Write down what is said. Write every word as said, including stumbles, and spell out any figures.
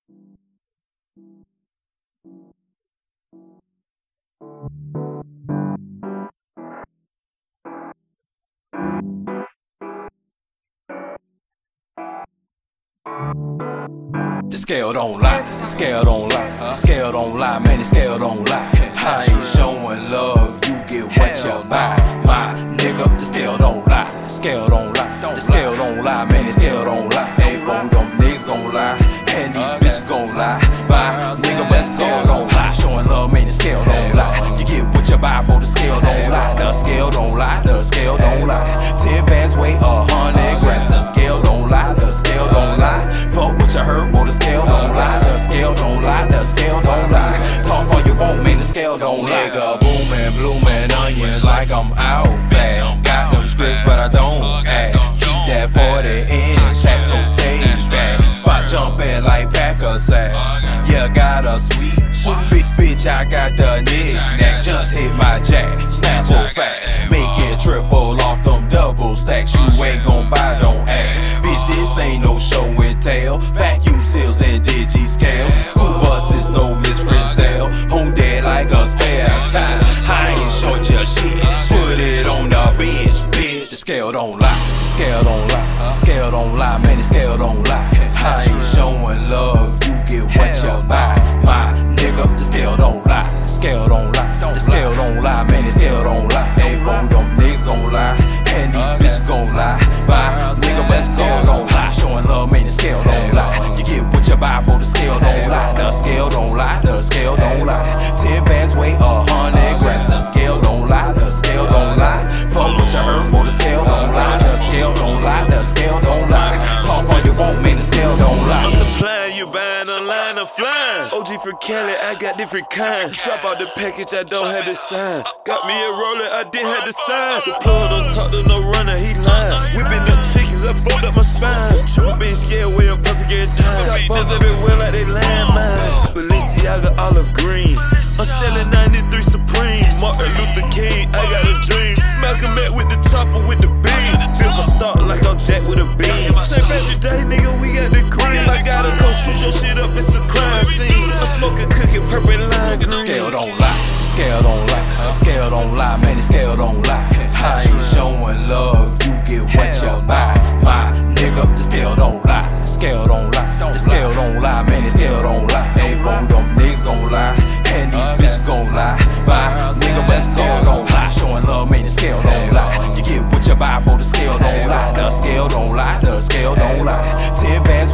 The scale don't lie, the scale don't lie, the scale don't lie, man, the scale don't lie. I ain't showing love, you get what you buy, my nigga. The scale don't lie, the scale don't lie, the scale don't lie, man, the scale don't lie. Ain't both them niggas gon' lie, and these bitches gon' lie, my nigga. But the scale don't lie, showing love, man, the scale don't lie. You get what you buy, but the scale don't lie, the scale don't lie, the scale don't lie. Ten bands weigh a hundred grams, the scale don't lie, the scale don't lie. Fuck what you heard, but the scale don't lie, the scale don't lie, the scale don't lie. Talk all you want, man, the scale don't lie. Nigga booming, blooming onions like I'm out bad. Got them scripts, but I don't act. Keep that forty in chat, so stay back. Spot jumping like Packer said. Yeah, got a sweet bitch, bitch, I got the knick-knack. Just hit my jack, snap or fat. Make it triple off them double stacks. You ain't gon' buy, don't ask. Bitch, this ain't no show and tell. Vacuum seals and digi scales. School buses, no Miss Frizzell. Home dead like a spare time. I ain't short your shit, put it on the bench, bitch. The scale don't lie, the scale don't lie, the scale don't lie, man, the scale don't lie. I ain't showing love, you get what you buy, my nigga. The scale don't lie, the scale don't lie, the scale don't lie, man, the scale don't lie. Ain't both them niggas gon' lie, and these bitches gon' lie, my nigga. But the scale don't lie, showing love, man, the scale don't lie. You get what you buy, but the scale don't lie, the scale don't lie, the scale don't lie. Ten bands weigh a hundred grams, the scale don't lie, the scale don't lie. Fuck what you heard, but the scale don't lie, the scale don't lie, the scale don't lie. Talk all you want, man, the scale don't lie. I'm supplying, you buying online, I'm flying. O G for Cali, I got different kinds. Drop out the package, I don't have the sign. Got me a roller, I didn't have the sign. The plug don't talk to no runner, he lying. Whipping up chickens, I fold up my spine. Triple being scared, way up perfect every time. Got buzz everywhere like they landmines. Balenciaga olive green. I'm selling ninety-three Supreme. Martin Luther King, I got a dream. Malcolm X with the chopper with the beam. Built my stock like I'm Jack with a beam. Saint Patrick Day, nigga, we got the cream. I gotta go shoot your shit up, it's a crime scene. I'm smoking, cooking, purple line green. The scale don't lie, the scale don't lie, the scale don't lie, man, the scale don't lie. I ain't showing love, you get what you buy, my nigga. The scale don't lie, the scale don't lie, the scale don't lie, man, the scale don't lie. Ain't both them niggas gon' lie, and these bitches gon' lie, my nigga. But the scale don't lie, showing love, man, the scale don't lie. You get what you buy, but the scale don't lie, the scale don't lie, the scale don't lie. Ten bands